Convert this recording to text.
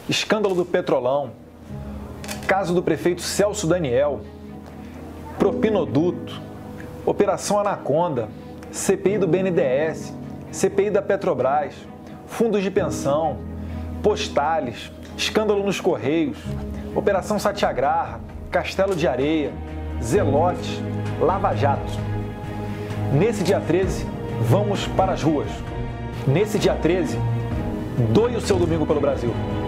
escândalo do Petrolão, caso do prefeito Celso Daniel, propinoduto, Operação Anaconda, CPI do BNDES, CPI da Petrobras, fundos de pensão, postales, escândalo nos Correios, Operação Satyagraha, Castelo de Areia, Zelotes, Lava Jato. Nesse dia 13, vamos para as ruas. Nesse dia 13, doe o seu domingo pelo Brasil.